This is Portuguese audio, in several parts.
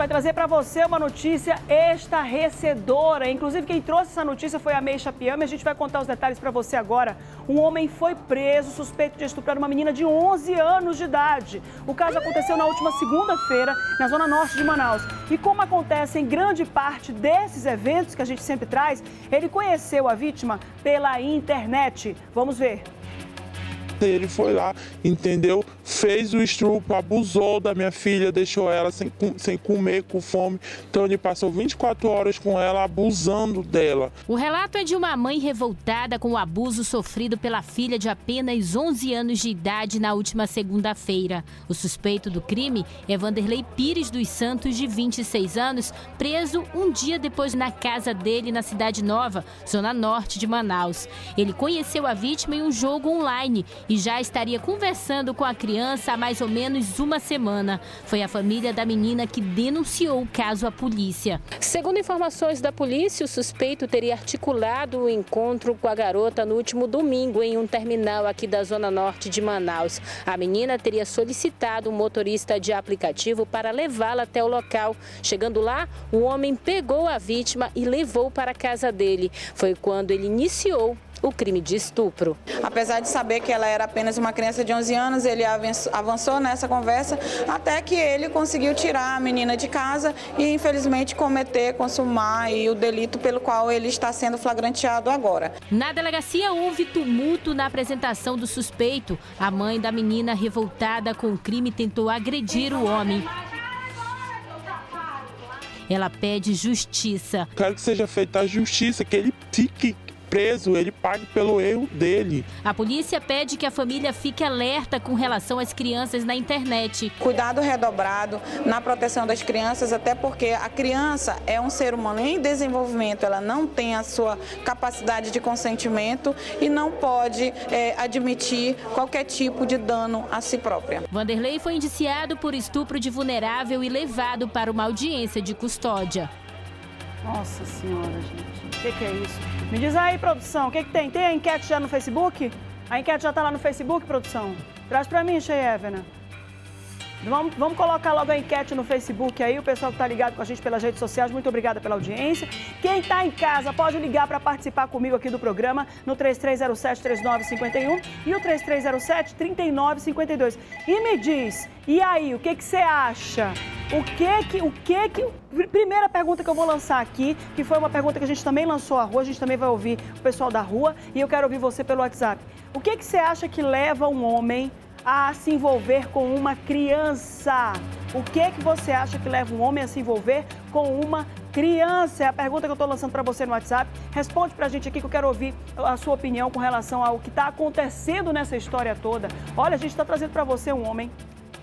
vai trazer para você uma notícia estarrecedora. Inclusive, quem trouxe essa notícia foi a May Chapiame. A gente vai contar os detalhes para você agora. Um homem foi preso suspeito de estuprar uma menina de 11 anos de idade. O caso aconteceu na última segunda-feira, na zona norte de Manaus. E como acontece em grande parte desses eventos que a gente sempre traz, ele conheceu a vítima pela internet. Vamos ver. Ele foi lá, entendeu? Fez o estupro, abusou da minha filha, deixou ela sem comer, com fome. Então ele passou 24 horas com ela, abusando dela. O relato é de uma mãe revoltada com o abuso sofrido pela filha de apenas 11 anos de idade na última segunda-feira. O suspeito do crime é Vanderlei Pires dos Santos, de 26 anos, preso um dia depois na casa dele na Cidade Nova, zona norte de Manaus. Ele conheceu a vítima em um jogo online e já estaria conversando com a criança há mais ou menos uma semana. Foi a família da menina que denunciou o caso à polícia. Segundo informações da polícia, o suspeito teria articulado o encontro com a garota no último domingo em um terminal aqui da zona norte de Manaus. A menina teria solicitado um motorista de aplicativo para levá-la até o local. Chegando lá, o homem pegou a vítima e levou para a casa dele. Foi quando ele iniciou o crime de estupro. Apesar de saber que ela era apenas uma criança de 11 anos, ele avançou nessa conversa até que ele conseguiu tirar a menina de casa e, infelizmente, consumar o delito pelo qual ele está sendo flagranteado agora. Na delegacia houve tumulto na apresentação do suspeito. A mãe da menina, revoltada com o crime, tentou agredir o homem. Ela pede justiça. Quero que seja feita a justiça, que ele fique preso, ele pague pelo erro dele. A polícia pede que a família fique alerta com relação às crianças na internet. Cuidado redobrado na proteção das crianças, até porque a criança é um ser humano em desenvolvimento, ela não tem a sua capacidade de consentimento e não pode admitir qualquer tipo de dano a si própria. Vanderlei foi indiciado por estupro de vulnerável e levado para uma audiência de custódia. Nossa senhora, gente. O que é isso? Me diz aí, produção, o que tem? Tem a enquete já no Facebook? A enquete já está lá no Facebook, produção? Traz para mim, Cheyevena. Vamos colocar logo a enquete no Facebook aí, o pessoal que está ligado com a gente pelas redes sociais, muito obrigada pela audiência. Quem está em casa pode ligar para participar comigo aqui do programa no 3307-3951 e o 3307-3952. E me diz, e aí, o que você acha? Primeira pergunta que eu vou lançar aqui, que foi uma pergunta que a gente também lançou à rua, a gente também vai ouvir o pessoal da rua e eu quero ouvir você pelo WhatsApp. O que você acha que leva um homem a se envolver com uma criança? O que você acha que leva um homem a se envolver com uma criança? É a pergunta que eu estou lançando para você no WhatsApp. Responde para a gente aqui que eu quero ouvir a sua opinião com relação ao que está acontecendo nessa história toda. Olha, a gente está trazendo para você um homem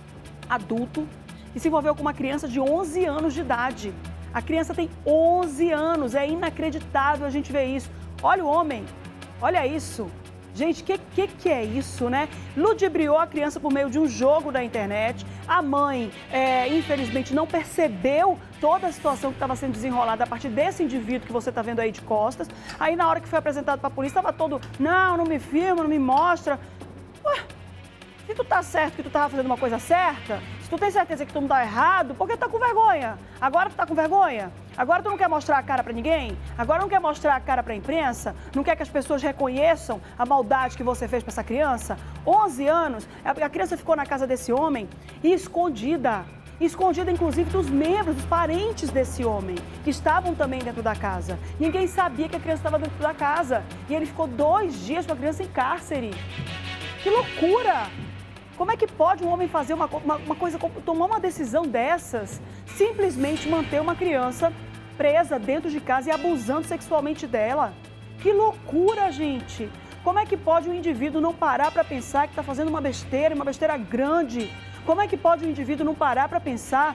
adulto que se envolveu com uma criança de 11 anos de idade. A criança tem 11 anos, é inacreditável a gente ver isso. Olha o homem, olha isso. Gente, que é isso, né? Ludibriou a criança por meio de um jogo da internet. A mãe, infelizmente, não percebeu toda a situação que estava sendo desenrolada a partir desse indivíduo que você está vendo aí de costas. Aí, na hora que foi apresentado para a polícia, estava todo, não me filma, não me mostra. Ué, se tu tá certo que tu estava fazendo uma coisa certa, se tu tem certeza que tu não tá errado, por que tu tá com vergonha? Agora tu tá com vergonha? Agora tu não quer mostrar a cara pra ninguém? Agora não quer mostrar a cara pra imprensa? Não quer que as pessoas reconheçam a maldade que você fez pra essa criança? 11 anos, a criança ficou na casa desse homem e escondida inclusive dos membros, dos parentes desse homem, que estavam também dentro da casa. Ninguém sabia que a criança estava dentro da casa. E ele ficou 2 dias com a criança em cárcere. Que loucura! Como é que pode um homem fazer uma coisa, tomar uma decisão dessas, simplesmente manter uma criança presa dentro de casa e abusando sexualmente dela? Que loucura, gente! Como é que pode um indivíduo não parar para pensar que está fazendo uma besteira grande? Como é que pode um indivíduo não parar para pensar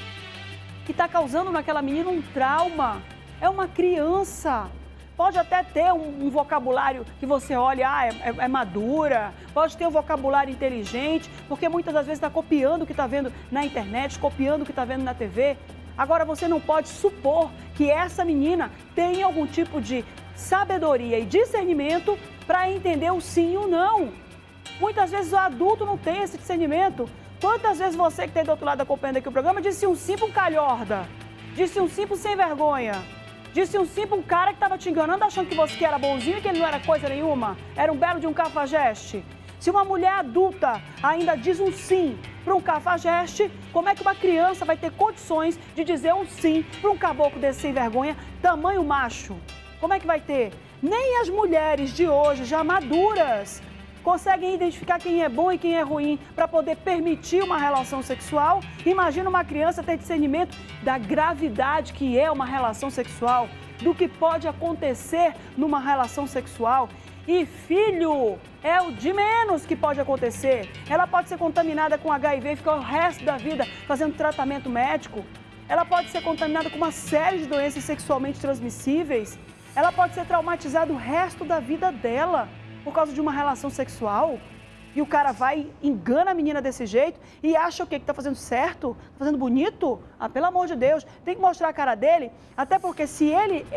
que está causando naquela menina um trauma? É uma criança. Pode até ter um vocabulário que você olha, é madura, pode ter um vocabulário inteligente, porque muitas das vezes está copiando o que está vendo na internet, copiando o que está vendo na TV. Agora, você não pode supor que essa menina tem algum tipo de sabedoria e discernimento para entender o sim e o não. Muitas vezes o adulto não tem esse discernimento. Quantas vezes você que tem do outro lado acompanhando aqui o programa disse um sim pra um calhorda? Disse um sim pro sem vergonha? Disse um sim pra um cara que estava te enganando achando que você era bonzinho e que ele não era coisa nenhuma? Era um belo de um cafajeste? Se uma mulher adulta ainda diz um sim para um cafajeste, como é que uma criança vai ter condições de dizer um sim para um caboclo desse sem vergonha, tamanho macho? Como é que vai ter? Nem as mulheres de hoje, já maduras, conseguem identificar quem é bom e quem é ruim para poder permitir uma relação sexual. Imagina uma criança ter discernimento da gravidade que é uma relação sexual, do que pode acontecer numa relação sexual. E filho é o de menos que pode acontecer. Ela pode ser contaminada com HIV e ficar o resto da vida fazendo tratamento médico. Ela pode ser contaminada com uma série de doenças sexualmente transmissíveis. Ela pode ser traumatizada o resto da vida dela por causa de uma relação sexual. E o cara vai, engana a menina desse jeito e acha o quê? Que tá fazendo certo? Tá fazendo bonito? Ah, pelo amor de Deus, tem que mostrar a cara dele, até porque se ele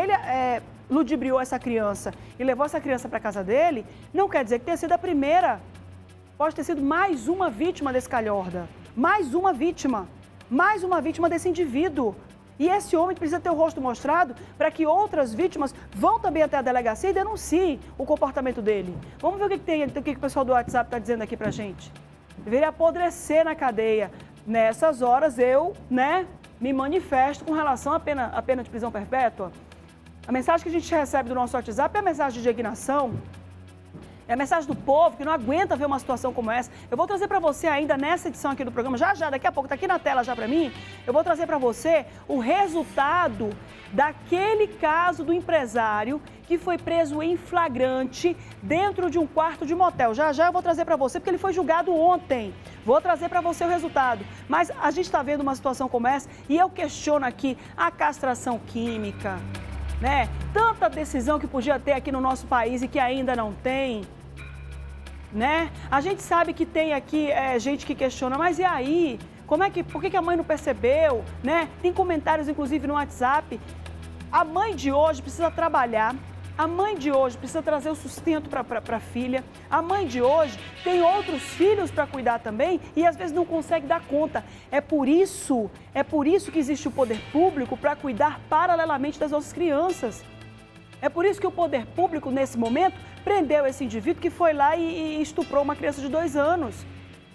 ludibriou essa criança e levou essa criança para casa dele, não quer dizer que tenha sido a primeira. Pode ter sido mais uma vítima desse calhorda, mais uma vítima desse indivíduo. E esse homem precisa ter o rosto mostrado para que outras vítimas vão também até a delegacia e denunciem o comportamento dele. Vamos ver o que o pessoal do WhatsApp está dizendo aqui para a gente. Deveria apodrecer na cadeia. Nessas horas eu, me manifesto com relação à pena de prisão perpétua. A mensagem que a gente recebe do nosso WhatsApp é a mensagem de indignação. É a mensagem do povo que não aguenta ver uma situação como essa. Eu vou trazer para você ainda nessa edição aqui do programa, já, daqui a pouco, está aqui na tela já para mim, eu vou trazer para você o resultado daquele caso do empresário que foi preso em flagrante dentro de um quarto de motel. Já eu vou trazer para você, porque ele foi julgado ontem. Vou trazer para você o resultado. Mas a gente está vendo uma situação como essa e eu questiono aqui a castração química. Tanta decisão que podia ter aqui no nosso país e que ainda não tem, A gente sabe que tem aqui gente que questiona, mas e aí? Por que a mãe não percebeu, Tem comentários, inclusive, no WhatsApp. A mãe de hoje precisa trabalhar. A mãe de hoje precisa trazer o sustento para a filha. A mãe de hoje tem outros filhos para cuidar também e às vezes não consegue dar conta. É por isso que existe o poder público para cuidar paralelamente das nossas crianças. É por isso que o poder público, nesse momento, prendeu esse indivíduo que foi lá e estuprou uma criança de 2 anos.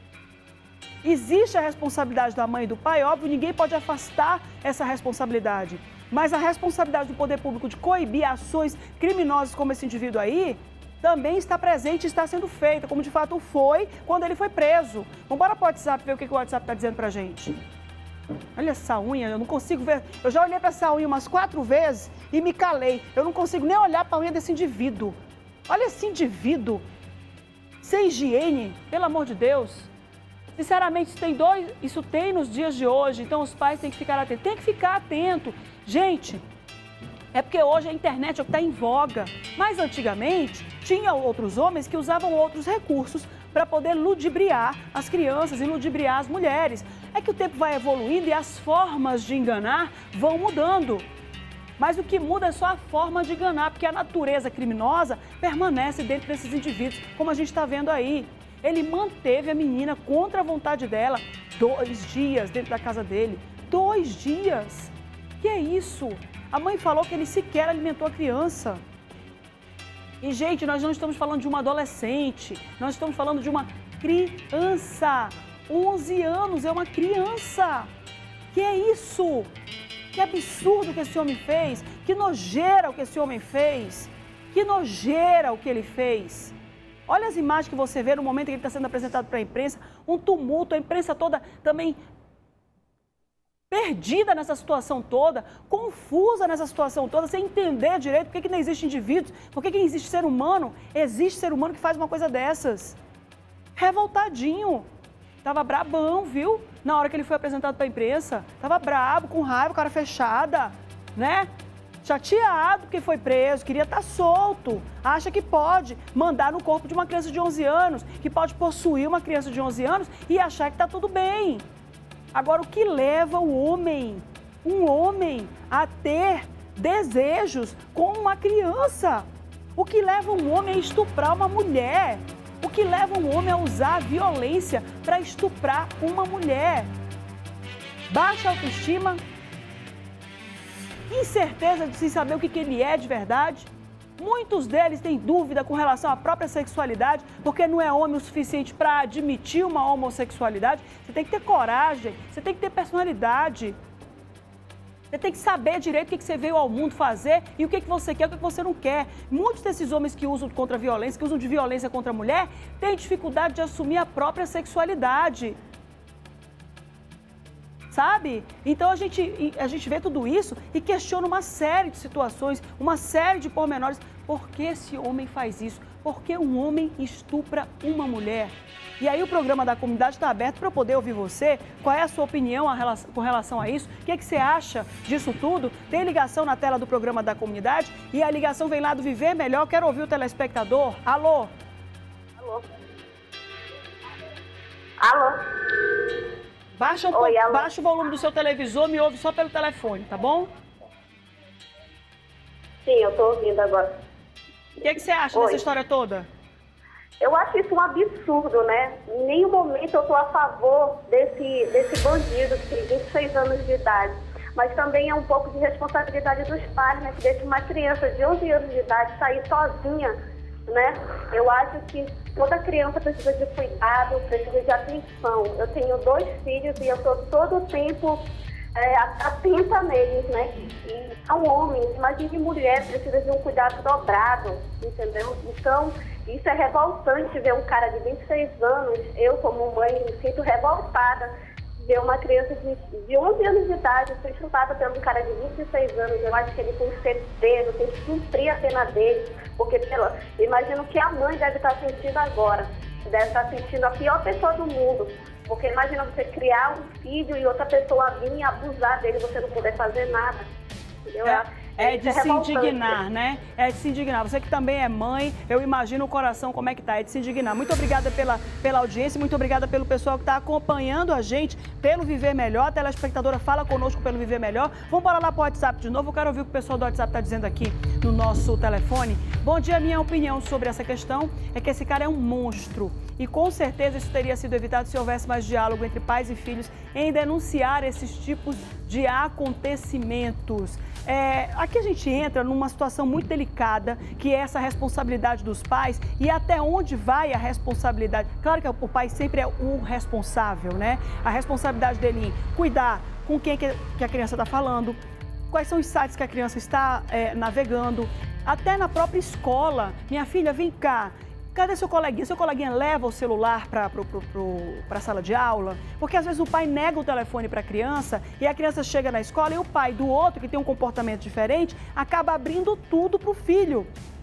Existe a responsabilidade da mãe e do pai, óbvio, ninguém pode afastar essa responsabilidade. Mas a responsabilidade do poder público de coibir ações criminosas como esse indivíduo aí, também está presente e está sendo feita, como de fato foi quando ele foi preso. Vamos embora para o WhatsApp ver o que o WhatsApp está dizendo para a gente. Olha essa unha, eu não consigo ver. Eu já olhei para essa unha umas 4 vezes e me calei. Eu não consigo nem olhar para a unha desse indivíduo. Olha esse indivíduo, sem higiene, pelo amor de Deus. Sinceramente, isso tem nos dias de hoje, então os pais têm que ficar atentos. Tem que ficar atento. Gente, é porque hoje a internet é o que está em voga. Mas antigamente, tinha outros homens que usavam outros recursos para poder ludibriar as crianças e ludibriar as mulheres. É que o tempo vai evoluindo e as formas de enganar vão mudando. Mas o que muda é só a forma de enganar, porque a natureza criminosa permanece dentro desses indivíduos, como a gente está vendo aí. Ele manteve a menina contra a vontade dela 2 dias dentro da casa dele. 2 dias! Que é isso? A mãe falou que ele sequer alimentou a criança. E, gente, nós não estamos falando de uma adolescente, nós estamos falando de uma criança. 11 anos é uma criança. Que é isso? Que absurdo que esse homem fez. Que nojeira o que esse homem fez. Que nojeira o que ele fez. Olha as imagens que você vê no momento em que ele está sendo apresentado para a imprensa. Um tumulto, a imprensa toda também perdida nessa situação toda, confusa nessa situação toda, sem entender direito por que não existe indivíduos, por que existe ser humano. Existe ser humano que faz uma coisa dessas. Revoltadinho. Tava brabão, viu? Na hora que ele foi apresentado para a imprensa. Tava brabo, com raiva, cara fechada, Chateado porque foi preso, queria estar solto. Acha que pode mandar no corpo de uma criança de 11 anos, que pode possuir uma criança de 11 anos e achar que está tudo bem. Agora, o que leva um homem a ter desejos com uma criança? O que leva um homem a estuprar uma mulher? O que leva um homem a usar a violência para estuprar uma mulher? Baixa autoestima, incerteza de se saber o que ele é de verdade. Muitos deles têm dúvida com relação à própria sexualidade, porque não é homem o suficiente para admitir uma homossexualidade. Você tem que ter coragem, você tem que ter personalidade. Você tem que saber direito o que você veio ao mundo fazer e o que você quer e o que você não quer. Muitos desses homens que usam contra a violência, que usam de violência contra a mulher, têm dificuldade de assumir a própria sexualidade. Sabe? Então a gente vê tudo isso e questiona uma série de situações, uma série de pormenores. Por que esse homem faz isso? Por que um homem estupra uma mulher? E aí o programa da comunidade está aberto para eu poder ouvir você. Qual é a sua opinião com relação a isso? O que você acha disso tudo? Tem ligação na tela do programa da comunidade e a ligação vem lá do Viver Melhor. Quero ouvir o telespectador. Alô? Alô? Alô? Baixa o volume do seu televisor, me ouve só pelo telefone, tá bom? Sim, eu tô ouvindo agora. O que você acha dessa história toda? Eu acho isso um absurdo, né? Em nenhum momento eu tô a favor desse bandido que tem 26 anos de idade. Mas também é um pouco de responsabilidade dos pais, né? Que deixa uma criança de 11 anos de idade sair sozinha, né? Eu acho que toda criança precisa de cuidado, precisa de atenção. Eu tenho 2 filhos e eu estou todo o tempo atenta neles, né? E são homens, imagine mulher, precisa de um cuidado dobrado, entendeu? Então, isso é revoltante ver um cara de 26 anos, eu como mãe me sinto revoltada, ver uma criança de 11 anos de idade ser chutada por um cara de 26 anos. Eu acho que ele tem que ser preso, tem que cumprir a pena dele, porque imagino que a mãe deve estar sentindo agora, deve estar sentindo a pior pessoa do mundo, porque imagina você criar um filho e outra pessoa vir e abusar dele e você não poder fazer nada, entendeu? É de se indignar, né? É de se indignar. Você que também é mãe, eu imagino o coração como é que tá, é de se indignar. Muito obrigada pela audiência, muito obrigada pelo pessoal que está acompanhando a gente pelo Viver Melhor. A telespectadora fala conosco pelo Viver Melhor. Vamos embora lá para o WhatsApp de novo. Eu quero ouvir o que o pessoal do WhatsApp está dizendo aqui no nosso telefone. Bom dia, minha opinião sobre essa questão é que esse cara é um monstro. E com certeza isso teria sido evitado se houvesse mais diálogo entre pais e filhos em denunciar esses tipos de acontecimentos. Aqui a gente entra numa situação muito delicada, que é essa responsabilidade dos pais e até onde vai a responsabilidade. Claro que o pai sempre é o responsável, né? A responsabilidade dele em cuidar com quem que a criança está falando, quais são os sites que a criança está navegando, até na própria escola. Minha filha, vem cá. Cadê seu coleguinha? Seu coleguinha leva o celular para a sala de aula? Porque às vezes o pai nega o telefone para a criança e a criança chega na escola e o pai do outro, que tem um comportamento diferente, acaba abrindo tudo para o filho.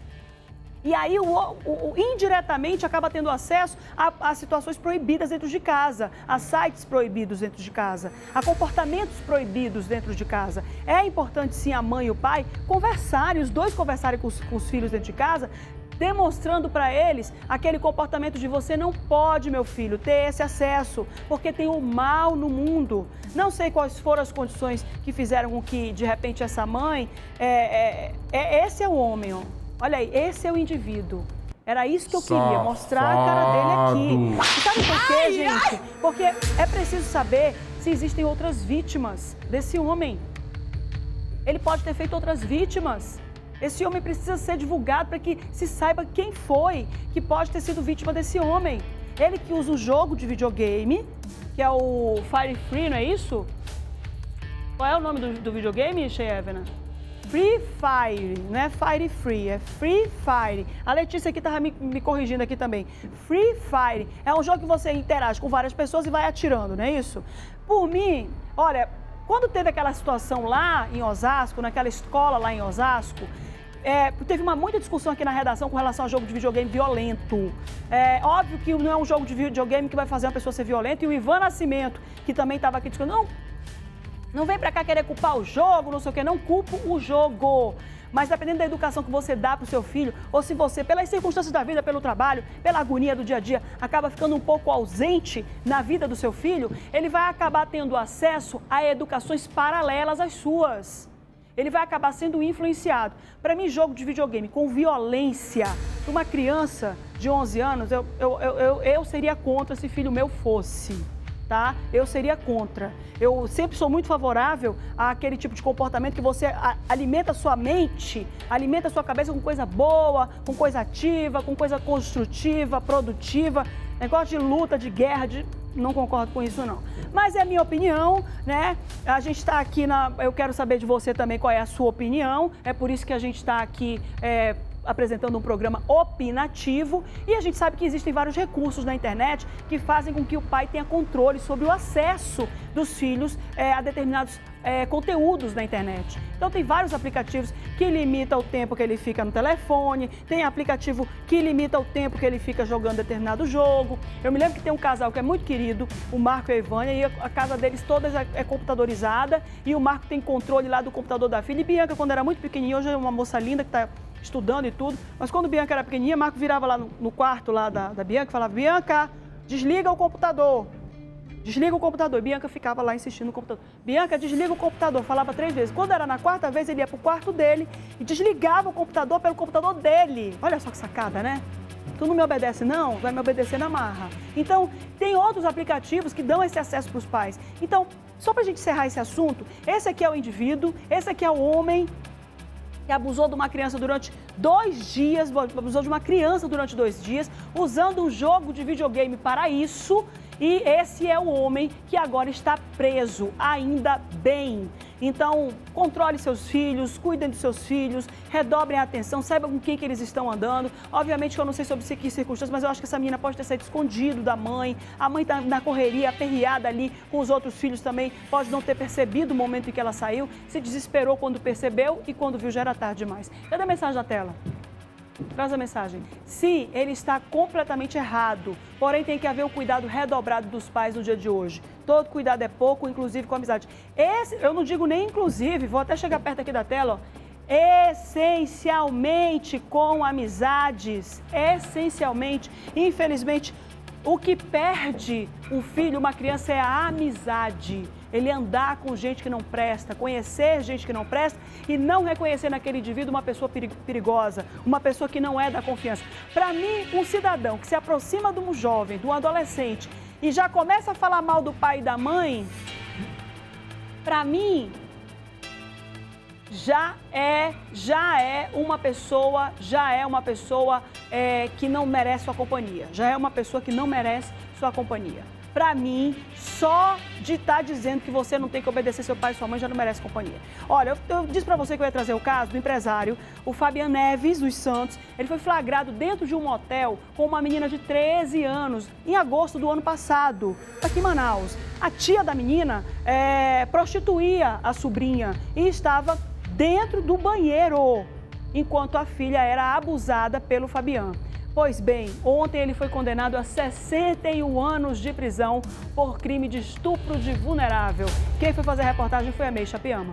E aí, indiretamente, acaba tendo acesso a situações proibidas dentro de casa, a sites proibidos dentro de casa, a comportamentos proibidos dentro de casa. É importante, sim, a mãe e o pai conversarem, os dois conversarem com os filhos dentro de casa, demonstrando para eles aquele comportamento de você não pode, meu filho, ter esse acesso, porque tem o mal no mundo. Não sei quais foram as condições que fizeram com que, de repente, essa mãe... esse é o homem, ó. Olha aí, esse é o indivíduo. Era isso que eu queria, mostrar a cara dele aqui. E sabe por quê, gente? Porque é preciso saber se existem outras vítimas desse homem. Ele pode ter feito outras vítimas. Esse homem precisa ser divulgado para que se saiba quem foi que pode ter sido vítima desse homem. Ele que usa um jogo de videogame, que é o Fire Free, não é isso? Qual é o nome do videogame, Sheyevna? Free Fire, não é Fire Free, é Free Fire. A Letícia aqui estava me corrigindo aqui também. Free Fire é um jogo que você interage com várias pessoas e vai atirando, não é isso? Por mim, olha, quando teve aquela situação lá em Osasco, naquela escola lá em Osasco, teve muita discussão aqui na redação com relação ao jogo de videogame violento. É óbvio que não é um jogo de videogame que vai fazer uma pessoa ser violenta. E o Ivan Nascimento, que também estava aqui discutindo, não vem pra cá querer culpar o jogo, não sei o quê, não culpo o jogo. Mas dependendo da educação que você dá pro seu filho, ou se você, pelas circunstâncias da vida, pelo trabalho, pela agonia do dia a dia, acaba ficando um pouco ausente na vida do seu filho, ele vai acabar tendo acesso a educações paralelas às suas. ele vai acabar sendo influenciado. Para mim, jogo de videogame com violência, para uma criança de 11 anos, eu seria contra se filho meu fosse. Tá? Eu seria contra. Eu sempre sou muito favorável àquele tipo de comportamento que você alimenta a sua mente, alimenta a sua cabeça com coisa boa, com coisa ativa, com coisa construtiva, produtiva. Negócio de luta, de guerra, não concordo com isso não. Mas é a minha opinião, né? A gente está aqui eu quero saber de você também qual é a sua opinião. É por isso que a gente está aqui apresentando um programa opinativo, e a gente sabe que existem vários recursos na internet que fazem com que o pai tenha controle sobre o acesso dos filhos a determinados conteúdos na internet. Então tem vários aplicativos que limitam o tempo que ele fica no telefone, tem aplicativo que limita o tempo que ele fica jogando determinado jogo. Eu me lembro que tem um casal que é muito querido, o Marco e a Ivânia, e a casa deles toda é computadorizada, e o Marco tem controle lá do computador da filha. E Bianca, quando era muito pequenininha, hoje é uma moça linda que está estudando e tudo, mas quando Bianca era pequenininha, Marco virava lá no quarto lá da Bianca e falava: Bianca, desliga o computador. Desliga o computador. E Bianca ficava lá insistindo no computador. Bianca, desliga o computador. Falava 3 vezes. Quando era na 4ª vez, ele ia pro quarto dele e desligava o computador pelo computador dele. Olha só que sacada, né? Tu não me obedece não? Vai me obedecer na marra. Então, tem outros aplicativos que dão esse acesso para os pais. Então, só pra gente encerrar esse assunto, esse aqui é o indivíduo, esse aqui é o homem que abusou de uma criança durante 2 dias, abusou de uma criança durante 2 dias, usando um jogo de videogame para isso. E esse é o homem que agora está preso, ainda bem. Então, controle seus filhos, cuidem dos seus filhos, redobrem a atenção, saibam com quem que eles estão andando. Obviamente que eu não sei sobre que circunstâncias, mas eu acho que essa menina pode ter saído escondido da mãe. A mãe está na correria, aperreada ali com os outros filhos também, pode não ter percebido o momento em que ela saiu, se desesperou quando percebeu e quando viu já era tarde demais. Cadê a mensagem na tela? Traz a mensagem. Sim, ele está completamente errado, porém tem que haver um cuidado redobrado dos pais no dia de hoje. Todo cuidado é pouco, inclusive com amizade. Eu não digo nem inclusive, vou até chegar perto aqui da tela, ó. Essencialmente com amizades, essencialmente. Infelizmente, o que perde um filho, uma criança, é a amizade. Ele andar com gente que não presta, conhecer gente que não presta e não reconhecer naquele indivíduo uma pessoa perigosa, uma pessoa que não é da confiança. Para mim, um cidadão que se aproxima de um jovem, de um adolescente e já começa a falar mal do pai e da mãe, para mim, já é uma pessoa que não merece sua companhia. Já é uma pessoa que não merece sua companhia. Para mim, só de estar dizendo que você não tem que obedecer seu pai e sua mãe já não merece companhia. Olha, eu disse para você que eu ia trazer o caso do empresário, o Fabian Neves dos Santos. Ele foi flagrado dentro de um motel com uma menina de 13 anos, em agosto do ano passado, aqui em Manaus. A tia da menina prostituía a sobrinha e estava dentro do banheiro, enquanto a filha era abusada pelo Fabian. Pois bem, ontem ele foi condenado a 61 anos de prisão por crime de estupro de vulnerável. Quem foi fazer a reportagem foi a Meixa Piama.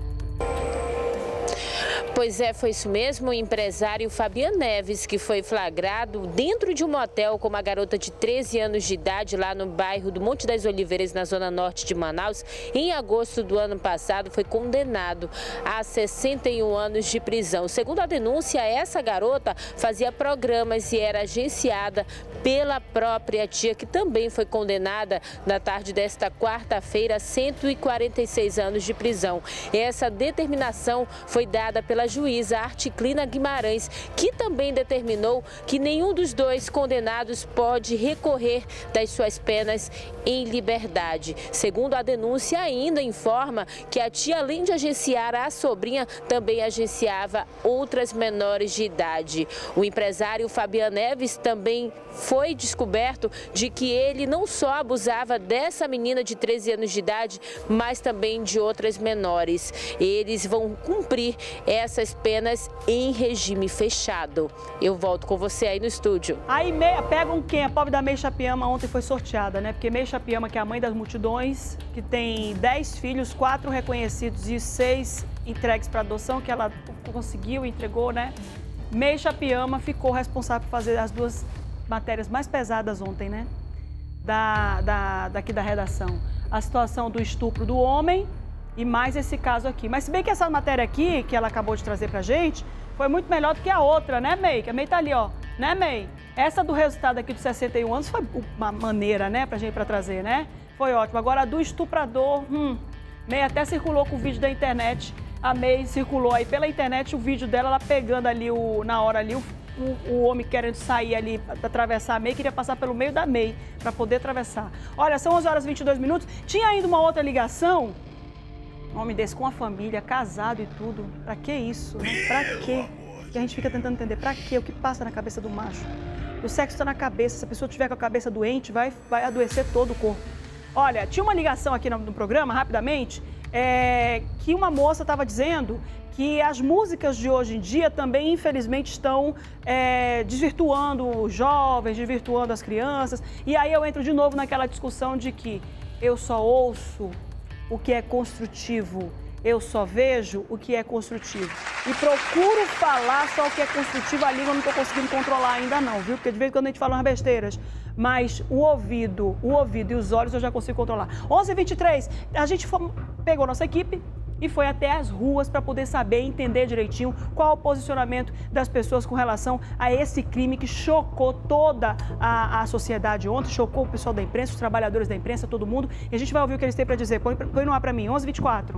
Pois é, foi isso mesmo, o empresário Fabian Neves, que foi flagrado dentro de um motel com uma garota de 13 anos de idade lá no bairro do Monte das Oliveiras, na zona norte de Manaus, em agosto do ano passado, foi condenado a 61 anos de prisão. Segundo a denúncia, essa garota fazia programas e era agenciada pela própria tia, que também foi condenada na tarde desta quarta-feira a 146 anos de prisão. Essa determinação foi dada pela juíza Articlina Guimarães, que também determinou que nenhum dos dois condenados pode recorrer das suas penas em liberdade. Segundo a denúncia, ainda informa que a tia, além de agenciar a sobrinha, também agenciava outras menores de idade. O empresário Fabian Neves também foi descoberto de que ele não só abusava dessa menina de 13 anos de idade, mas também de outras menores. Eles vão cumprir essas penas em regime fechado. Eu volto com você aí no estúdio. Aí pegam quem? A pobre da Meixa Piama ontem foi sorteada, né? Porque Meixa Piama, que é a mãe das multidões, que tem 10 filhos, 4 reconhecidos e 6 entregues para adoção, que ela conseguiu e entregou, né? Meixa Piama ficou responsável por fazer as 2 matérias mais pesadas ontem, né? Daqui da redação. A situação do estupro do homem E mais esse caso aqui. Mas se bem que essa matéria aqui, que ela acabou de trazer pra gente, foi muito melhor do que a outra, né, May? Que a May tá ali, ó. Né, May? Essa do resultado aqui dos 61 anos foi uma maneira, né, pra trazer, né? Foi ótimo. Agora a do estuprador, May até circulou com o vídeo da internet. A May circulou aí pela internet o vídeo dela, ela pegando ali, na hora ali, o homem querendo sair ali para atravessar a May, queria passar pelo meio da May para poder atravessar. Olha, são 11 horas e 22 minutos. Tinha ainda uma outra ligação. Um homem desse com a família, casado e tudo. Pra que isso? Né? Pra quê? Que a gente fica tentando entender. Pra quê? O que passa na cabeça do macho? O sexo está na cabeça. Se a pessoa tiver com a cabeça doente, vai adoecer todo o corpo. Olha, tinha uma ligação aqui no programa, rapidamente, que uma moça estava dizendo que as músicas de hoje em dia também, infelizmente, estão desvirtuando os jovens, desvirtuando as crianças. E aí eu entro de novo naquela discussão de que eu só ouço o que é construtivo, eu só vejo o que é construtivo. E procuro falar só o que é construtivo, a língua eu não estou conseguindo controlar ainda não, viu? Porque de vez em quando a gente fala umas besteiras. Mas o ouvido e os olhos eu já consigo controlar. 11h23, a gente pegou nossa equipe e foi até as ruas para poder saber e entender direitinho qual o posicionamento das pessoas com relação a esse crime que chocou toda a sociedade ontem, chocou o pessoal da imprensa, os trabalhadores da imprensa, todo mundo. E a gente vai ouvir o que eles têm para dizer. Põe no ar para mim, 11h24.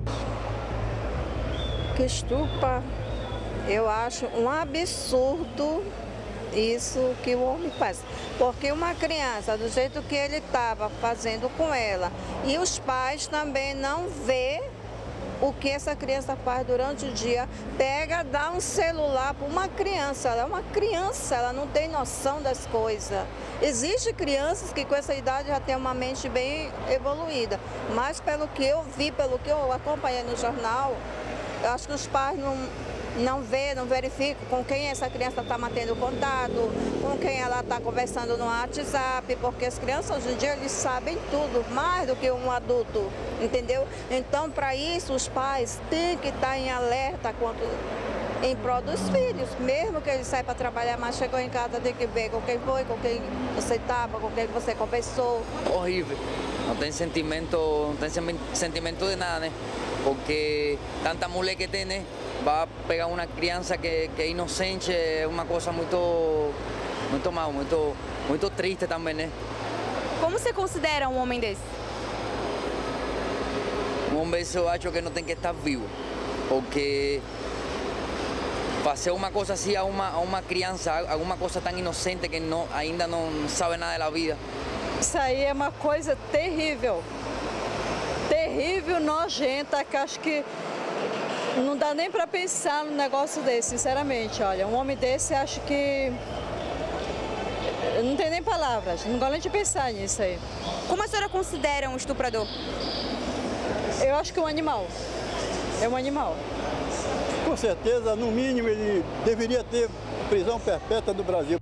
Que estupra, eu acho um absurdo isso que o homem faz. Porque uma criança, do jeito que ele estava fazendo com ela, e os pais também não vê o que essa criança faz durante o dia, pega, dá um celular para uma criança. Ela é uma criança, ela não tem noção das coisas. Existem crianças que com essa idade já têm uma mente bem evoluída, mas pelo que eu vi, pelo que eu acompanhei no jornal, eu acho que os pais não verificam com quem essa criança está mantendo contato, com quem ela está conversando no WhatsApp, porque as crianças hoje em dia eles sabem tudo, mais do que um adulto, entendeu? Então, para isso, os pais têm que estar em alerta em prol dos filhos, mesmo que eles saiam para trabalhar, mas chegou em casa, tem que ver com quem foi, com quem você estava, com quem você conversou. Horrível, não tem sentimento de nada, né? Porque tanta mulher que tem, né? Vai pegar uma criança que é inocente, é uma coisa muito mal, muito triste também, né? Como você considera um homem desse? Um homem desse eu acho que não tem que estar vivo, porque fazer uma coisa assim a uma criança, alguma coisa tão inocente que ainda não sabe nada da vida. Isso aí é uma coisa terrível. Terrível, nojenta, que acho que não dá nem para pensar num negócio desse, sinceramente. Olha, um homem desse, acho que não tem nem palavras, não gosto nem de pensar nisso aí. Como a senhora considera um estuprador? Eu acho que é um animal. É um animal. Com certeza, no mínimo, ele deveria ter prisão perpétua no Brasil.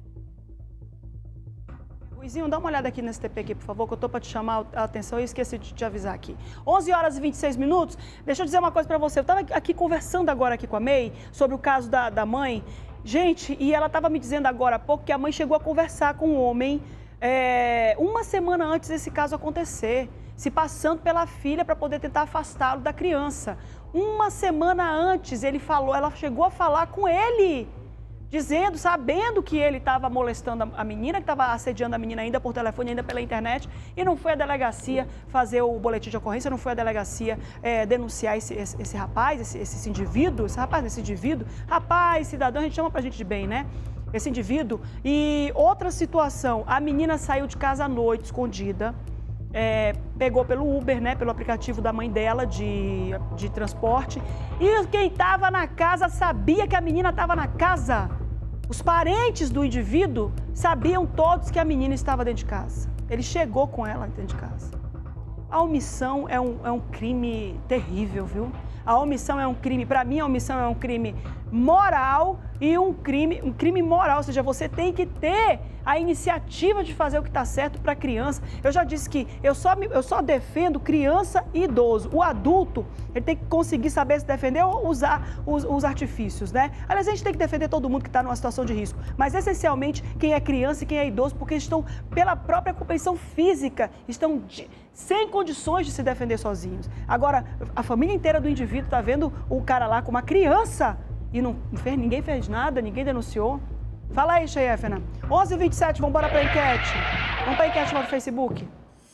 Luizinho, dá uma olhada aqui nesse TP aqui, por favor, que eu tô para te chamar a atenção e esqueci de te avisar aqui. 11 horas e 26 minutos. Deixa eu dizer uma coisa para você. Eu estava aqui conversando agora aqui com a May sobre o caso da mãe. Gente, e ela estava me dizendo agora há pouco que a mãe chegou a conversar com um homem uma semana antes desse caso acontecer, se passando pela filha para poder tentar afastá-lo da criança. Uma semana antes ela chegou a falar com ele, dizendo, sabendo que ele estava molestando a menina, que estava assediando a menina ainda por telefone, ainda pela internet, e não foi à delegacia fazer o boletim de ocorrência, não foi à delegacia denunciar esse rapaz, esse indivíduo, rapaz, cidadão, a gente chama pra gente de bem, né? Esse indivíduo. E outra situação, a menina saiu de casa à noite, escondida, pegou pelo Uber, né, pelo aplicativo da mãe dela de transporte, e quem estava na casa sabia que a menina estava na casa. Os parentes do indivíduo sabiam todos que a menina estava dentro de casa. Ele chegou com ela dentro de casa. A omissão é um crime terrível, viu? A omissão é um crime, para mim a omissão é um crime moral e um crime moral, ou seja, você tem que ter a iniciativa de fazer o que está certo para a criança. Eu já disse que eu só defendo criança e idoso. O adulto, ele tem que conseguir saber se defender ou usar os artifícios, né? Aliás, a gente tem que defender todo mundo que está numa situação de risco, mas essencialmente quem é criança e quem é idoso, porque eles estão, pela própria compreensão física, estão sem condições de se defender sozinhos. Agora, a família inteira do indivíduo está vendo o cara lá com uma criança e ninguém fez nada, ninguém denunciou. Fala aí, Cheyefena. 11h27, vamos embora para a enquete. Vamos para a enquete lá no Facebook.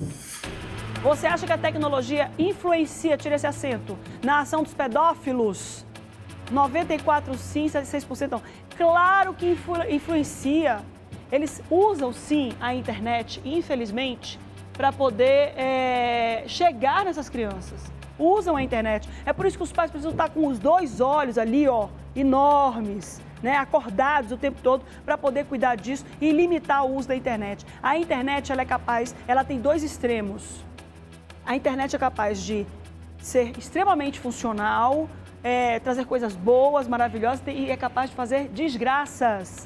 Você acha que a tecnologia influencia, tira esse acento, na ação dos pedófilos? 94% sim, 76% não. Claro que influencia. Eles usam, sim, a internet, infelizmente, para poder chegar nessas crianças. Usam a internet. É por isso que os pais precisam estar com os dois olhos ali, ó, enormes, né, acordados o tempo todo para poder cuidar disso e limitar o uso da internet. A internet, ela tem dois extremos. A internet é capaz de ser extremamente funcional, trazer coisas boas, maravilhosas e é capaz de fazer desgraças.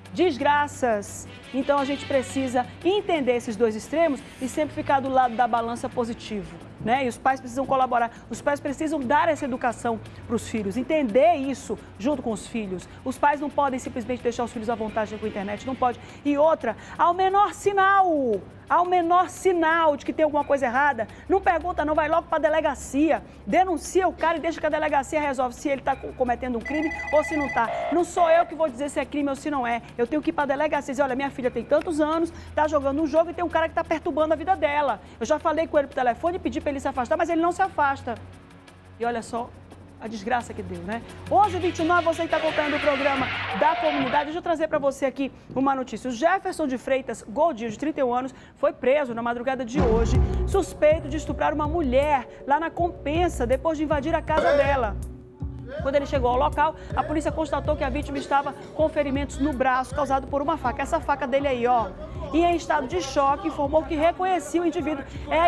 Então a gente precisa entender esses dois extremos e sempre ficar do lado da balança positivo, né? E os pais precisam colaborar, os pais precisam dar essa educação para os filhos, entender isso junto com os filhos. Os pais não podem simplesmente deixar os filhos à vontade com a internet, não pode. E outra, ao menor sinal de que tem alguma coisa errada, não pergunta não, vai logo para a delegacia, denuncia o cara e deixa que a delegacia resolve se ele está cometendo um crime ou se não está. Não sou eu que vou dizer se é crime ou se não é. Eu tenho que ir para a delegacia e dizer, olha, minha filha tem tantos anos, está jogando um jogo e tem um cara que está perturbando a vida dela. Eu já falei com ele por telefone e pedi para ele se afastar, mas ele não se afasta. E olha só a desgraça que deu, né? 11h29, você que está acompanhando o programa da comunidade, deixa eu trazer para você aqui uma notícia. O Jefferson de Freitas Goldinho, de 31 anos, foi preso na madrugada de hoje, suspeito de estuprar uma mulher lá na Compensa, depois de invadir a casa dela. Quando ele chegou ao local, a polícia constatou que a vítima estava com ferimentos no braço causado por uma faca. Essa faca dele aí, ó. E em estado de choque, informou que reconhecia o indivíduo.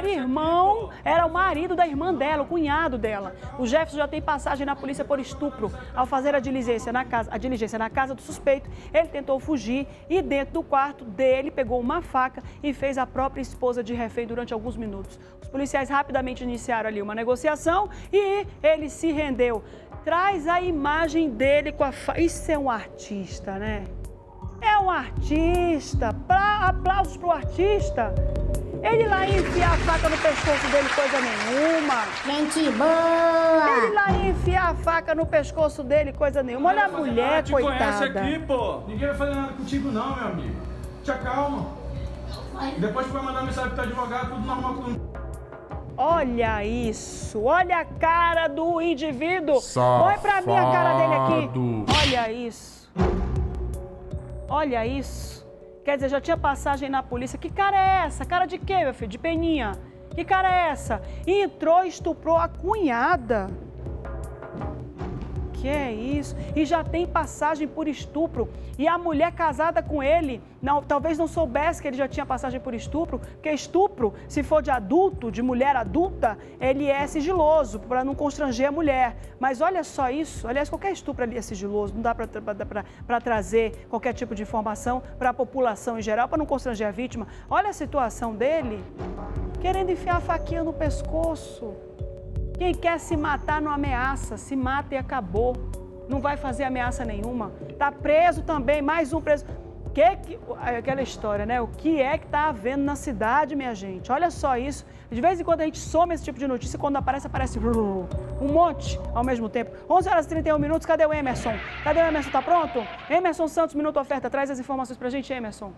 Era o marido da irmã dela, o cunhado dela. O Jefferson já tem passagem na polícia por estupro. Ao fazer a diligência na casa do suspeito, ele tentou fugir e dentro do quarto dele pegou uma faca e fez a própria esposa de refém durante alguns minutos. Os policiais rapidamente iniciaram ali uma negociação e ele se rendeu. Traz a imagem dele com a faca. Isso é um artista, né? É um artista. Aplausos pro artista. Ele lá ia enfiar a faca no pescoço dele, coisa nenhuma. Gente boa! Ele lá ia enfiar a faca no pescoço dele, coisa nenhuma. Olha a mulher, coitada. Te conhece aqui, pô. Ninguém vai fazer nada contigo não, meu amigo. Te acalma. Depois tu vai mandar mensagem pro teu advogado, tudo normal com tu. Olha isso, olha a cara do indivíduo. Põe pra mim a cara dele aqui. Olha isso. Olha isso. Quer dizer, já tinha passagem na polícia. Que cara é essa? Cara de quê, meu filho? De peninha? Que cara é essa? E entrou e estuprou a cunhada. Que é isso? E já tem passagem por estupro. E a mulher casada com ele, talvez não soubesse que ele já tinha passagem por estupro, porque estupro, se for de adulto, de mulher adulta, ele é sigiloso, para não constranger a mulher. Mas olha só isso, aliás, qualquer estupro ali é sigiloso, não dá para trazer qualquer tipo de informação para a população em geral, para não constranger a vítima. Olha a situação dele, querendo enfiar a faquinha no pescoço. Quem quer se matar não ameaça, se mata e acabou. Não vai fazer ameaça nenhuma. Tá preso também, mais um preso. Aquela história, né? O que é que tá havendo na cidade, minha gente? Olha só isso. De vez em quando a gente soma esse tipo de notícia, quando aparece um monte ao mesmo tempo. 11h31, cadê o Emerson? Cadê o Emerson? Tá pronto? Emerson Santos, Minuto Oferta. Traz as informações pra gente, Emerson.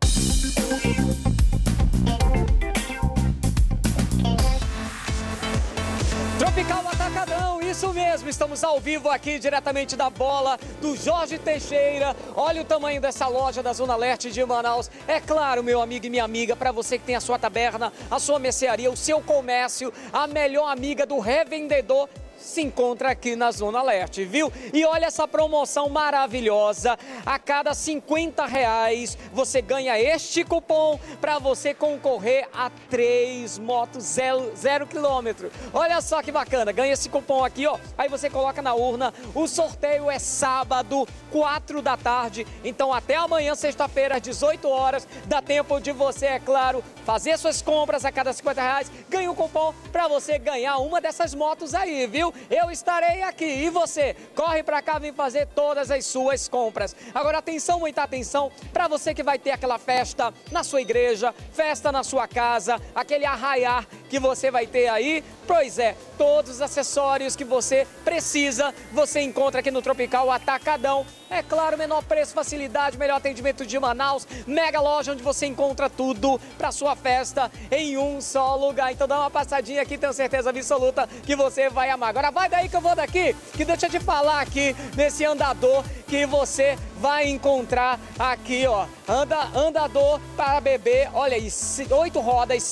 Tropical Atacadão, isso mesmo, estamos ao vivo aqui diretamente da bola do Jorge Teixeira. Olha o tamanho dessa loja da Zona Leste de Manaus. É claro, meu amigo e minha amiga, para você que tem a sua taberna, a sua mercearia, o seu comércio, a melhor amiga do revendedor se encontra aqui na Zona Leste, viu? E olha essa promoção maravilhosa. A cada R$50 você ganha este cupom para você concorrer a 3 motos 0 km. Olha só que bacana, ganha esse cupom aqui, ó. Aí você coloca na urna. O sorteio é sábado, 4 da tarde. Então até amanhã, sexta-feira, às 18 horas, dá tempo de você, é claro, fazer suas compras a cada R$50. Ganha um cupom para você ganhar uma dessas motos aí, viu? Eu estarei aqui e você corre para cá, vem fazer todas as suas compras. Agora atenção, muita atenção para você que vai ter aquela festa na sua igreja, festa na sua casa, aquele arraiar que você vai ter aí. Pois é, todos os acessórios que você precisa, você encontra aqui no Tropical Atacadão. É claro, menor preço, facilidade, melhor atendimento de Manaus. Mega loja onde você encontra tudo para sua festa em um só lugar. Então dá uma passadinha aqui, tenho certeza absoluta que você vai amar. Agora vai daí que eu vou daqui, que deixa eu te falar aqui nesse andador que você vai encontrar aqui, ó. Andador para bebê, olha aí, 8 rodas,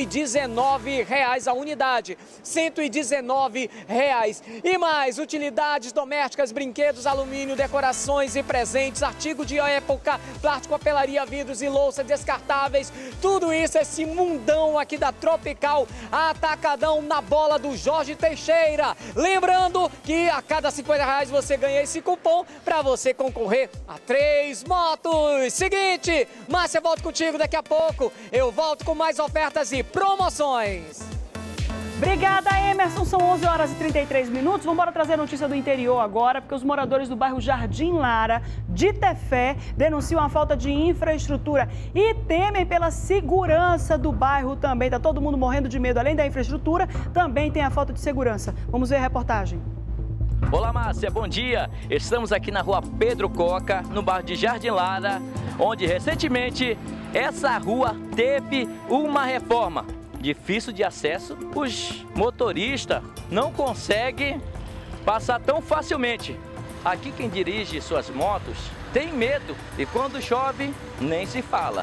R$119 a unidade. R$119. E mais, utilidades domésticas, brinquedos, alumínio, decorações e presentes, artigo de época, plástico, papelaria, vidros e louças descartáveis. Tudo isso, esse mundão aqui da Tropical Atacadão na bola do Jorge Teixeira. Lembrando que a cada R$50 você ganha esse cupom para você concorrer a 3 motos. Seguinte, Márcia, volto contigo daqui a pouco. Eu volto com mais ofertas e promoções. Obrigada, Emerson. São 11 horas e 33 minutos. Vamos embora trazer notícia do interior agora, porque os moradores do bairro Jardim Lara, de Tefé, denunciam a falta de infraestrutura e temem pela segurança do bairro também. Está todo mundo morrendo de medo. Além da infraestrutura, também tem a falta de segurança. Vamos ver a reportagem. Olá, Márcia, bom dia. Estamos aqui na rua Pedro Coca, no bairro de Jardim Lara, onde recentemente essa rua teve uma reforma. Difícil de acesso, os motoristas não conseguem passar tão facilmente. Aqui quem dirige suas motos tem medo e quando chove nem se fala.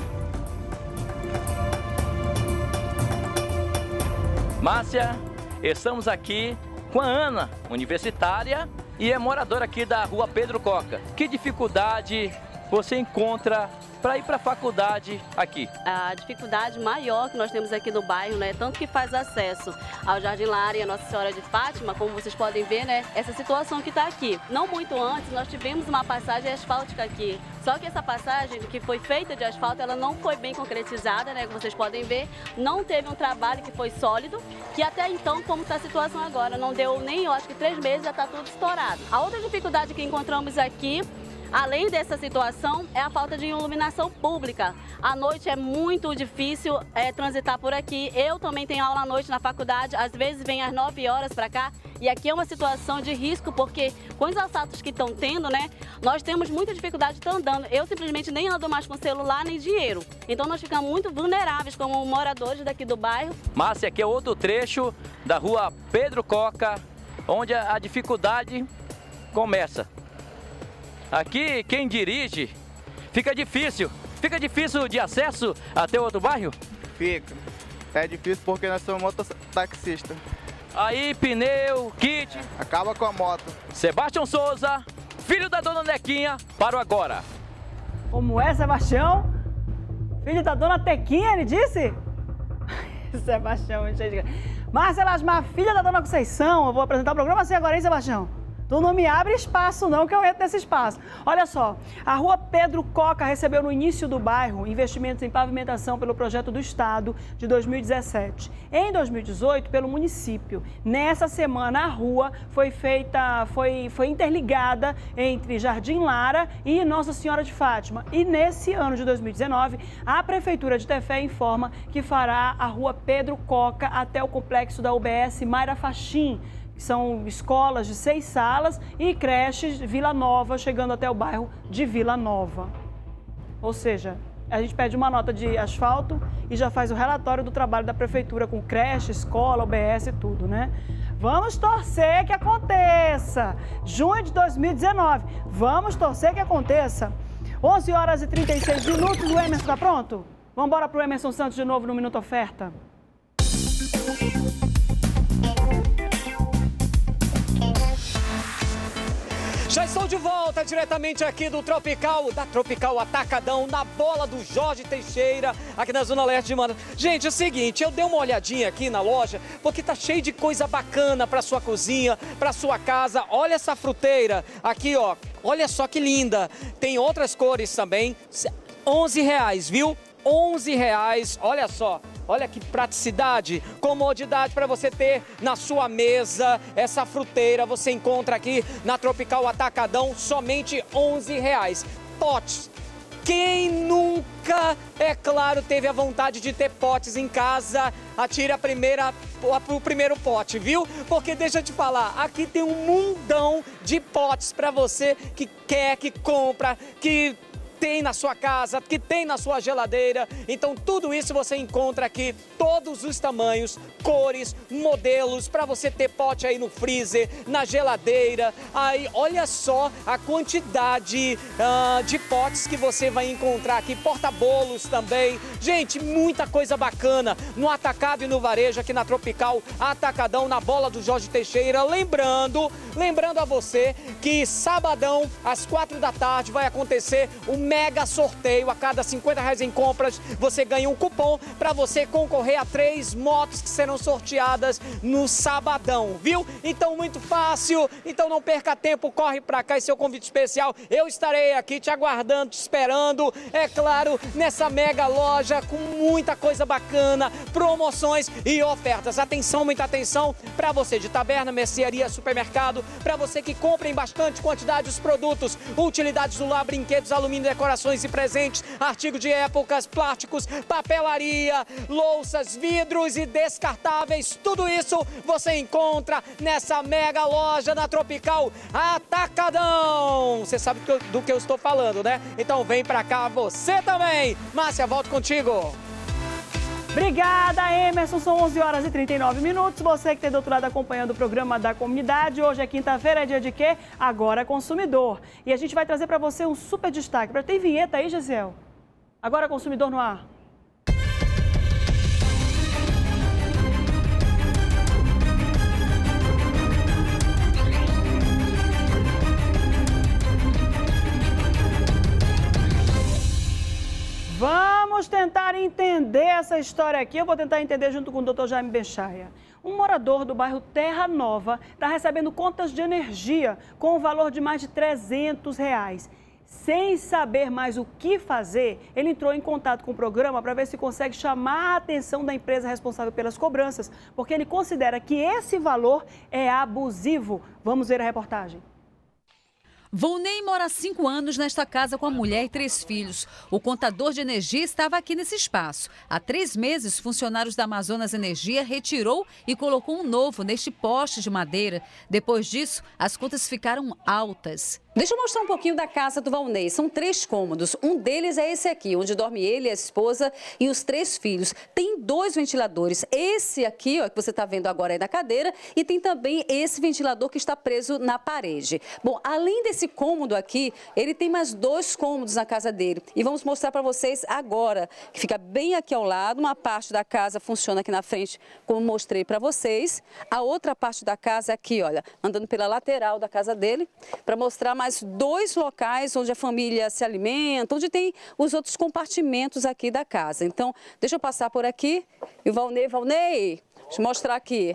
Márcia, estamos aqui com a Ana, universitária e é moradora aqui da rua Pedro Coca. Que dificuldade você encontra para ir para a faculdade aqui? A dificuldade maior que nós temos aqui no bairro, né, tanto que faz acesso ao Jardim Lara e a Nossa Senhora de Fátima, como vocês podem ver, né, essa situação que está aqui. Não muito antes, nós tivemos uma passagem asfáltica aqui, só que essa passagem que foi feita de asfalto, ela não foi bem concretizada, né, como vocês podem ver, não teve um trabalho que foi sólido, que até então, como está a situação agora, não deu nem, eu acho que 3 meses, já está tudo estourado. A outra dificuldade que encontramos aqui, além dessa situação, é a falta de iluminação pública. À noite é muito difícil transitar por aqui. Eu também tenho aula à noite na faculdade, às vezes venho às 9 horas para cá. E aqui é uma situação de risco, porque com os assaltos que estão tendo, né, nós temos muita dificuldade de estar andando. Eu simplesmente nem ando mais com celular nem dinheiro. Então nós ficamos muito vulneráveis como moradores daqui do bairro. Márcia, aqui é outro trecho da rua Pedro Coca, onde a dificuldade começa. Aqui, quem dirige, fica difícil de acesso até outro bairro? Fica. É difícil porque nós somos mototaxistas. Aí, pneu, kit. Acaba com a moto. Sebastião Souza, filho da dona Nequinha, para o agora. Como é, Sebastião? Filho da dona Tequinha, ele disse? Sebastião, gente. Márcia Lasmar, filha da dona Conceição. Eu vou apresentar o programa assim agora, hein, Sebastião? Tu não me abre espaço não, que eu entro nesse espaço. Olha só, a rua Pedro Coca recebeu no início do bairro investimentos em pavimentação pelo projeto do Estado de 2017. Em 2018, pelo município. Nessa semana, a rua foi interligada entre Jardim Lara e Nossa Senhora de Fátima. E nesse ano de 2019, a Prefeitura de Tefé informa que fará a rua Pedro Coca até o complexo da UBS Mayra Faxim. São escolas de 6 salas e creches de Vila Nova, chegando até o bairro de Vila Nova. Ou seja, a gente pede uma nota de asfalto e já faz o relatório do trabalho da prefeitura com creche, escola, UBS e tudo, né? Vamos torcer que aconteça. Junho de 2019, vamos torcer que aconteça. 11 horas e 36 minutos, o Emerson está pronto? Vamos embora para o Emerson Santos de novo no Minuto Oferta. Já estou de volta diretamente aqui da Tropical Atacadão, na bola do Jorge Teixeira, aqui na Zona Leste de Manaus. Gente, é o seguinte, eu dei uma olhadinha aqui na loja, porque tá cheio de coisa bacana para sua cozinha, para sua casa. Olha essa fruteira aqui, ó. Olha só que linda. Tem outras cores também. R$11, viu? R$11, olha só. Olha que praticidade, comodidade para você ter na sua mesa. Essa fruteira você encontra aqui na Tropical Atacadão, somente R$11. Potes. Quem nunca, é claro, teve a vontade de ter potes em casa, atire o primeiro pote, viu? Porque deixa eu te falar, aqui tem um mundão de potes para você que quer, que compra, que tem na sua casa, que tem na sua geladeira. Então tudo isso você encontra aqui, todos os tamanhos, cores, modelos, para você ter pote aí no freezer, na geladeira. Aí olha só a quantidade de potes que você vai encontrar aqui, porta-bolos também. Gente, muita coisa bacana no atacado e no varejo aqui na Tropical Atacadão, na bola do Jorge Teixeira. Lembrando a você que sabadão, às 4 da tarde, vai acontecer o mega sorteio. A cada R$50 em compras, você ganha um cupom para você concorrer a 3 motos que serão sorteadas no sabadão, viu? Então, muito fácil. Então, não perca tempo, corre para cá. Esse é o convite especial. Eu estarei aqui te aguardando, te esperando, é claro, nessa mega loja com muita coisa bacana, promoções e ofertas. Atenção, muita atenção para você de taberna, mercearia, supermercado, para você que compra em bastante quantidade os produtos, utilidades do lar, brinquedos, alumínio, decorações e presentes, artigos de épocas, plásticos, papelaria, louças, vidros e descartáveis. Tudo isso você encontra nessa mega loja na Tropical Atacadão. Você sabe do que eu estou falando, né? Então vem pra cá você também. Márcia, volto contigo. Obrigada, Emerson. São 11h39. Você que tem do outro lado acompanhando o programa da comunidade. Hoje é quinta-feira, é dia de quê? Agora Consumidor. E a gente vai trazer para você um super destaque. Tem vinheta aí, Gisele? Agora Consumidor no ar. Vamos tentar entender essa história aqui. Eu vou tentar entender junto com o Dr. Jaime Bechaia. Um morador do bairro Terra Nova está recebendo contas de energia com o valor de mais de R$300. Sem saber mais o que fazer, ele entrou em contato com o programa para ver se consegue chamar a atenção da empresa responsável pelas cobranças, porque ele considera que esse valor é abusivo. Vamos ver a reportagem. Volney mora há 5 anos nesta casa com a mulher e 3 filhos. O contador de energia estava aqui nesse espaço. Há 3 meses, funcionários da Amazonas Energia retirou e colocou um novo neste poste de madeira. Depois disso, as contas ficaram altas. Deixa eu mostrar um pouquinho da casa do Volney. São 3 cômodos. Um deles é esse aqui, onde dorme ele, a esposa e os 3 filhos. Tem 2 ventiladores. Esse aqui, ó, que você está vendo agora aí na cadeira, e tem também esse ventilador que está preso na parede. Bom, além desse cômodo aqui, ele tem mais 2 cômodos na casa dele. E vamos mostrar para vocês agora, que fica bem aqui ao lado. Uma parte da casa funciona aqui na frente, como mostrei para vocês. A outra parte da casa é aqui, olha, andando pela lateral da casa dele, para mostrar mais 2 locais onde a família se alimenta, onde tem os outros compartimentos aqui da casa. Então, deixa eu passar por aqui. E o Volney, deixa eu mostrar aqui.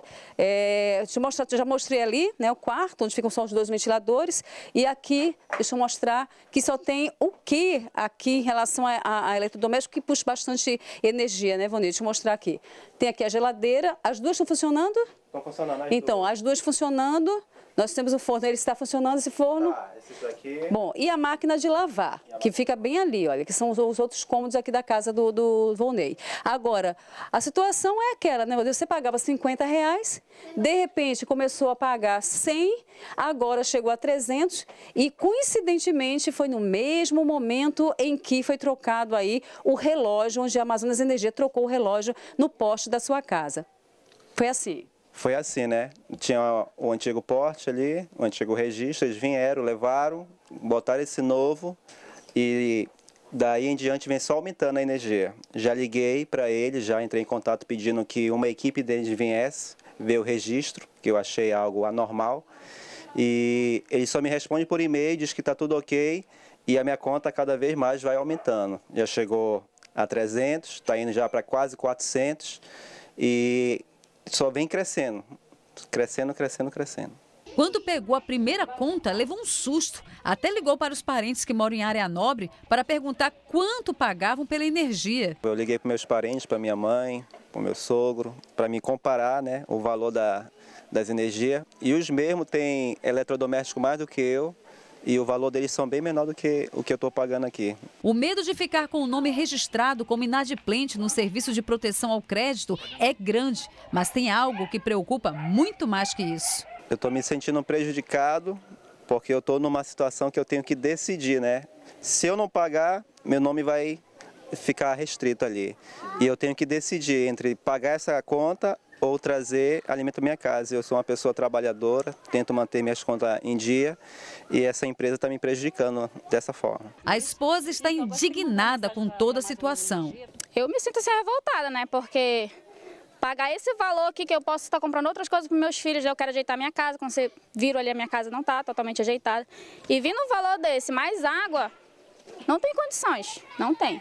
Já mostrei ali, né, o quarto, onde ficam só os 2 ventiladores. E aqui, deixa eu mostrar que só tem o que aqui em relação a eletrodoméstico que puxa bastante energia, né, Volney? Deixa eu mostrar aqui. Tem aqui a geladeira. As 2 estão funcionando? Estão funcionando. Então, as 2 funcionando. Nós temos o forno, ele está funcionando, esse forno. Tá, esse aqui. Bom, e a máquina de lavar, que fica bem ali, olha, que são os outros cômodos aqui da casa do Volney. Agora, a situação é aquela, né? Você pagava R$50, de repente começou a pagar 100, agora chegou a 300 e, coincidentemente, foi no mesmo momento em que foi trocado aí o relógio, onde a Amazonas Energia trocou o relógio no poste da sua casa. Foi assim. Foi assim, né? Tinha o antigo porte ali, o antigo registro, eles vieram, levaram, botaram esse novo e daí em diante vem só aumentando a energia. Já liguei para eles, já entrei em contato pedindo que uma equipe deles viesse ver o registro, que eu achei algo anormal. E ele só me responde por e-mail, diz que está tudo ok e a minha conta cada vez mais vai aumentando. Já chegou a 300, está indo já para quase 400 e só vem crescendo, crescendo, crescendo, crescendo. Quando pegou a primeira conta, levou um susto. Até ligou para os parentes que moram em área nobre para perguntar quanto pagavam pela energia. Eu liguei para meus parentes, para minha mãe, para o meu sogro, para me comparar, né, o valor das energias. E os mesmos têm eletrodoméstico mais do que eu. E o valor deles são bem menor do que o que eu estou pagando aqui. O medo de ficar com o nome registrado como inadimplente no serviço de proteção ao crédito é grande, mas tem algo que preocupa muito mais que isso. Eu estou me sentindo prejudicado porque eu estou numa situação que eu tenho que decidir, né? Se eu não pagar, meu nome vai ficar restrito ali. E eu tenho que decidir entre pagar essa conta ou trazer alimento para minha casa. Eu sou uma pessoa trabalhadora, tento manter minhas contas em dia e essa empresa está me prejudicando dessa forma. A esposa está indignada com toda a situação. Eu me sinto assim revoltada, né? Porque pagar esse valor aqui que eu posso estar comprando outras coisas para meus filhos, eu quero ajeitar minha casa, quando você vira ali a minha casa não está totalmente ajeitada. E vindo um valor desse, mais água, não tem condições, não tem.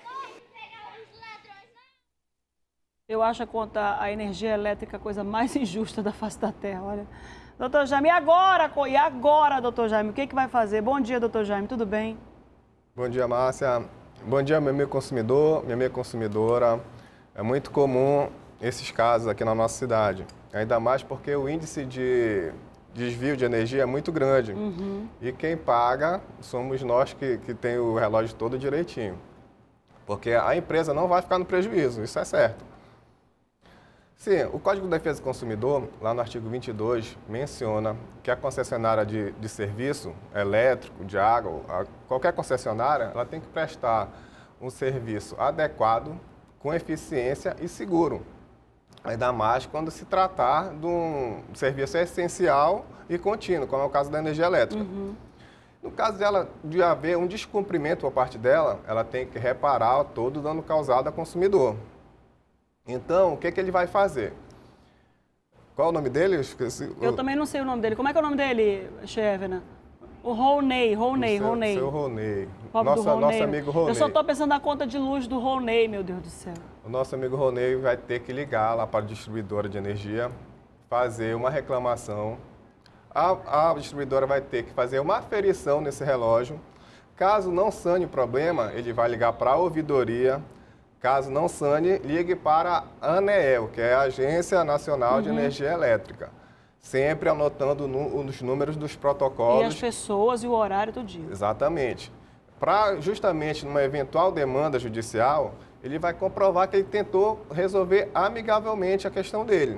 Eu acho a energia elétrica a coisa mais injusta da face da Terra, olha. Doutor Jaime, e agora, doutor Jaime, o que vai fazer? Bom dia, doutor Jaime, tudo bem? Bom dia, Márcia. Bom dia, meu amigo consumidor, minha amiga consumidora. É muito comum esses casos aqui na nossa cidade, ainda mais porque o índice de desvio de energia é muito grande. E quem paga somos nós que tem o relógio todo direitinho. Porque a empresa não vai ficar no prejuízo, isso é certo. Sim, o Código de Defesa do Consumidor, lá no artigo 22, menciona que a concessionária de serviço elétrico, de água, qualquer concessionária, ela tem que prestar um serviço adequado, com eficiência e seguro. Ainda mais quando se tratar de um serviço essencial e contínuo, como é o caso da energia elétrica. No caso de haver um descumprimento por parte dela, ela tem que reparar todo o dano causado ao consumidor. Então, o que ele vai fazer? Qual é o nome dele? Eu esqueci. Eu também não sei o nome dele. Como é que é o nome dele, Chevena? O Roney. Seu Roney. Nosso amigo Roney. Eu só estou pensando na conta de luz do Roney, meu Deus do céu. O nosso amigo Roney vai ter que ligar lá para a distribuidora de energia, fazer uma reclamação. A distribuidora vai ter que fazer uma aferição nesse relógio. Caso não sane o problema, ele vai ligar para a ouvidoria. Caso não sane, ligue para a ANEEL, que é a Agência Nacional de Energia Elétrica. Sempre anotando os números dos protocolos. E as pessoas e o horário do dia. Exatamente. Para justamente numa eventual demanda judicial, ele vai comprovar que ele tentou resolver amigavelmente a questão dele.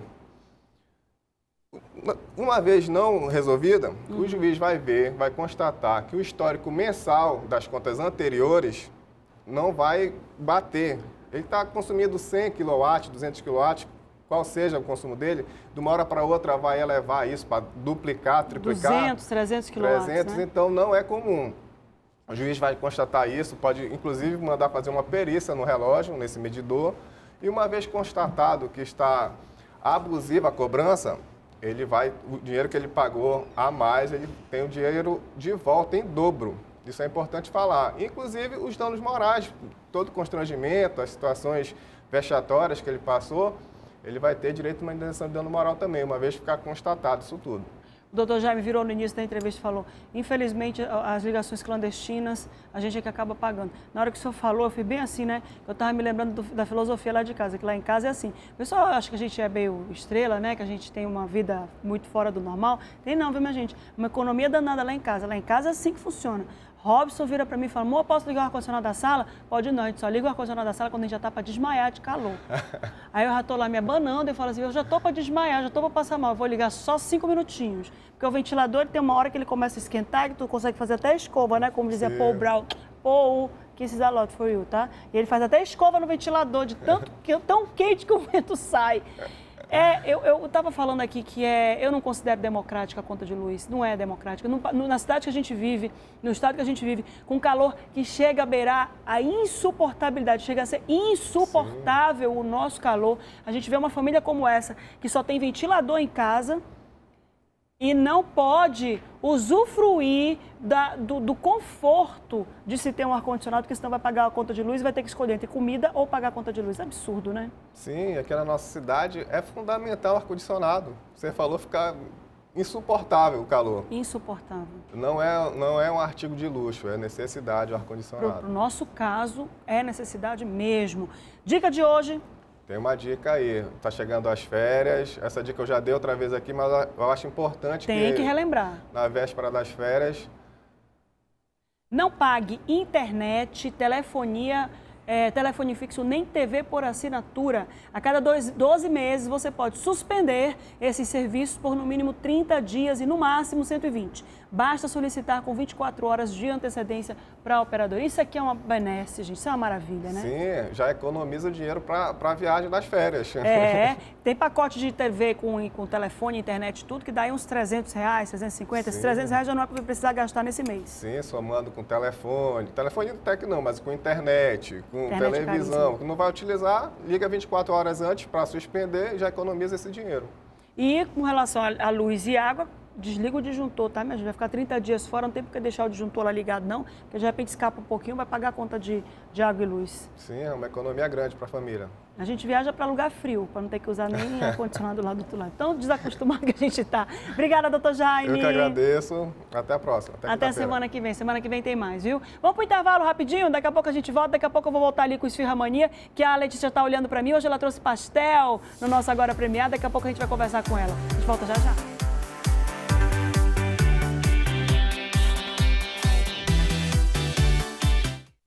Uma vez não resolvida, o juiz vai ver, vai constatar que o histórico mensal das contas anteriores não vai bater. Ele está consumindo 100 kW, 200 kW, qual seja o consumo dele, de uma hora para outra vai elevar isso para duplicar, triplicar. 200, 300 kW, 300, né? Então não é comum. O juiz vai constatar isso, pode inclusive mandar fazer uma perícia no relógio, nesse medidor, e uma vez constatado que está abusiva a cobrança, o dinheiro que ele pagou a mais, ele tem o dinheiro de volta em dobro. Isso é importante falar. Inclusive os danos morais, todo constrangimento, as situações vexatórias que ele passou, ele vai ter direito a uma indenização de dano moral também, uma vez ficar constatado isso tudo. O doutor Jaime virou no início da entrevista e falou, infelizmente, as ligações clandestinas, a gente é que acaba pagando. Na hora que o senhor falou, eu fui bem assim, né? Eu estava me lembrando da filosofia lá de casa, que lá em casa é assim. O pessoal acha que a gente é meio estrela, né? Que a gente tem uma vida muito fora do normal. Tem não, viu, minha gente? Uma economia danada lá em casa. Lá em casa é assim que funciona. Robson vira para mim e fala, amor, posso ligar o ar-condicionado da sala? Pode não, a gente só liga o ar-condicionado da sala quando a gente já está para desmaiar de calor. Aí eu já estou lá me abanando e falo assim, eu já estou para desmaiar, já estou para passar mal, eu vou ligar só 5 minutinhos. Porque o ventilador tem uma hora que ele começa a esquentar, que tu consegue fazer até escova, né? Como dizia Paul Brown, Paul, kiss is a lot for you, tá? E ele faz até escova no ventilador, de tão quente que o vento sai. Eu estava falando aqui que eu não considero democrática a conta de luz, não é democrática. Na cidade que a gente vive, no estado que a gente vive, com calor que chega a beirar a insuportabilidade, chega a ser insuportável o nosso calor. A gente vê uma família como essa, que só tem ventilador em casa, E não pode usufruir do conforto de se ter um ar-condicionado, porque senão vai pagar a conta de luz e vai ter que escolher entre comida ou pagar a conta de luz. É absurdo, né? Sim, aqui na nossa cidade é fundamental o ar-condicionado. Você falou ficar insuportável o calor. Insuportável. Não é um artigo de luxo, é necessidade o ar-condicionado. Para o nosso caso, é necessidade mesmo. Dica de hoje... Tem uma dica aí, tá chegando as férias, essa dica eu já dei outra vez aqui, mas eu acho importante Tem que relembrar. Na véspera das férias... Não pague internet, telefone fixo, nem TV por assinatura. A cada 12 meses você pode suspender esses serviços por no mínimo 30 dias e no máximo 120. Basta solicitar com 24 horas de antecedência para a operadora. Isso aqui é uma benesse, gente. Isso é uma maravilha, né? Sim, já economiza dinheiro para a viagem das férias. Tem pacote de TV com telefone, internet, tudo, que dá aí uns R$300, 350. Sim. Esses R$300 já não é para precisar gastar nesse mês. Sim, somando com telefone. Telefone até que não, mas com internet, com televisão. Que não vai utilizar, liga 24 horas antes para suspender e já economiza esse dinheiro. E com relação à luz e água, desliga o disjuntor, tá, minha gente? Vai ficar 30 dias fora, não tem porque deixar o disjuntor lá ligado, não, porque de repente escapa um pouquinho, vai pagar a conta de água e luz. Sim, é uma economia grande para a família. A gente viaja para lugar frio, para não ter que usar nem ar-condicionado lá do outro lado. Tão desacostumado que a gente está. Obrigada, doutor Jaime. Eu que agradeço. Até a próxima. Até semana que vem. Semana que vem tem mais, viu? Vamos para o intervalo rapidinho, daqui a pouco a gente volta, daqui a pouco eu vou voltar ali com o Esfirramania, que a Letícia está olhando para mim. Hoje ela trouxe pastel no nosso Agora Premiado, daqui a pouco a gente vai conversar com ela. A gente volta já já.